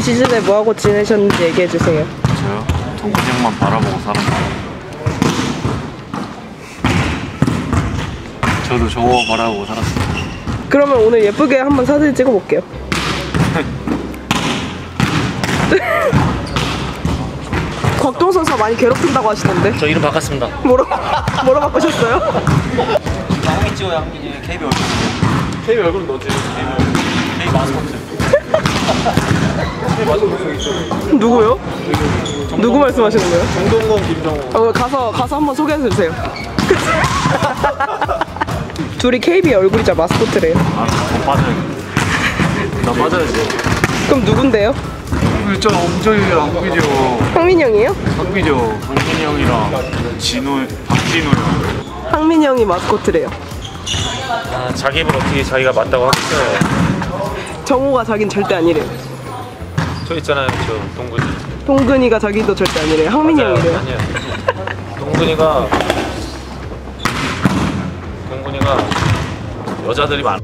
데뷔 시즌에 뭐하고 지내셨는지 얘기해주세요. 저요? 동생만 바라보고 살았어요. 저도 저거 바라보고 살았어요. 그러면 오늘 예쁘게 한번 사진 찍어볼게요. 곽동 선수가 많이 괴롭힌다고 하시던데. 저 이름 바꿨습니다. 뭐로 바꾸셨어요? 양민이 찍어요. 양민이 KB 얼굴. KB 얼굴은 너지. KB 마스코트. KB 마스코트 있죠. 누구요? 누구 말씀하시는 거예요? 정동건, 김정호. 가서 한번 소개해주세요. 둘이 KB 얼굴이자 마스코트래요. 아, 더 빠져야겠다. 나 빠져야지. 그럼 누군데요? 저 엄정이랑 한국이죠. 황민이 형이에요? 한국이죠. 강진이 형이랑 박진우 형. 황민이 형이 마스코트래요. 아, 자기 입을 어떻게 자기가 맞다고 하겠어요. 정호가 자긴 절대 아니래요. 저 있잖아요, 저 동근이. 동근이가 자기도 절대 아니래요. 황민이 형이래요. 아니야. 동근이가 여자들이 많아.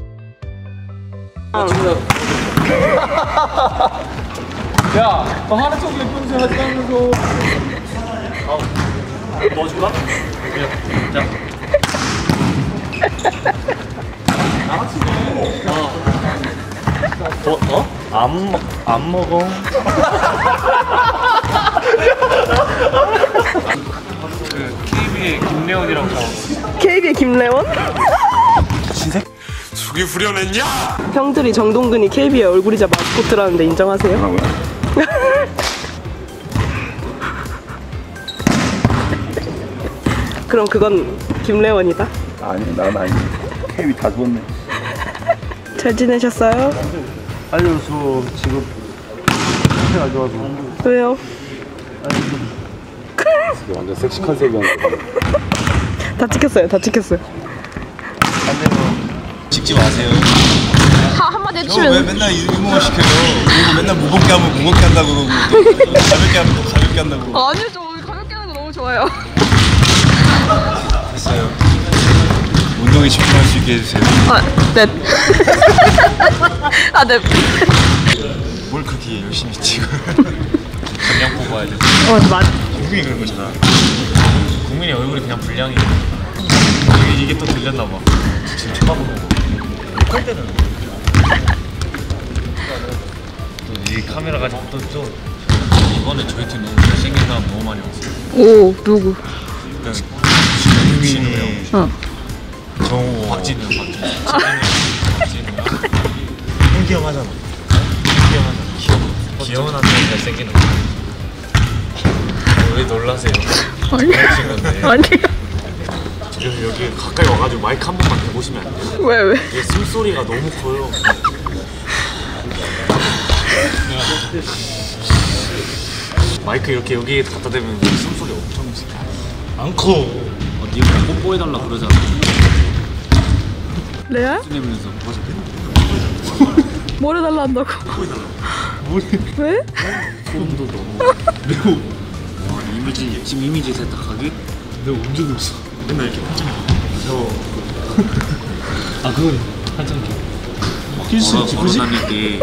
야, 너 하는 척 예쁜 척 하지 않으면서. 너 줄까? 자. 안 먹어. 그 KB의 김래원이라고 나왔어. KB의 김래원? 속이 후련했냐? 형들이 정동근이 KB의 얼굴이자 마스코트라는데 인정하세요? 그럼 그건 김래원이다? 아니, 난 아니. KB 다 죽었네. 잘 지내셨어요? 알려서 지금 상태가 안 좋아서. 왜요? 완전 섹시 컨셉이었는데. 다 찍혔어요. 찍지 마세요. 한마디 왜 해주시면. 맨날 이모가 시켜요? 그리고 맨날 무겁게 하면 무겁게 한다고 그러고 또 가볍게 하면 또 가볍게 한다고. 아니요, 저 가볍게 하는 거 너무 좋아요. 됐어요. 운동에 집중할 수 있게 해주세요. 네. 네. 뭘 그렇게 열심히 찍어? 그냥 보고 와야 돼. 맞아. 국민이 그런 거잖아. 국민이 얼굴이 그냥 불량이야. 이게 또 들렸나 봐. 지금 쳐다보는 거. 욕할 때는. 또 이 카메라 가지고 또 이번에 저희 팀 너무 잘생긴 사람 너무 많이 왔어요. 오, 누구? 일단 진우 형, 정우, 박진우 형. 형기형하잖아. 귀여운 남자 잘생기는 거. 왜 놀라세요? 아니요. 지금 여기 가까이 와가지고 마이크 한 번만 대보시면 안 돼요? 왜? 이게 숨소리가 너무 커요. 마이크 이렇게 여기에 갖다 대면 숨소리 엄청 안 커. 네가 뽀뽀해달라 그러잖아. 레알? 내면서 뭘 해달라 한다고? 왜? 소름도 너무 매우. 와, 이미지 지금 이미지 세탁하기? 내가 언제 그랬어? 맨날 이렇게 한참 무서워. 아, 그건 한참 필수지, 그지? 걸어 다닐 때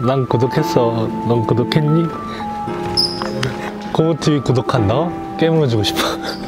난 구독했어. 넌 구독했니? 고무TV 구독한다? 게임을 주고 싶어.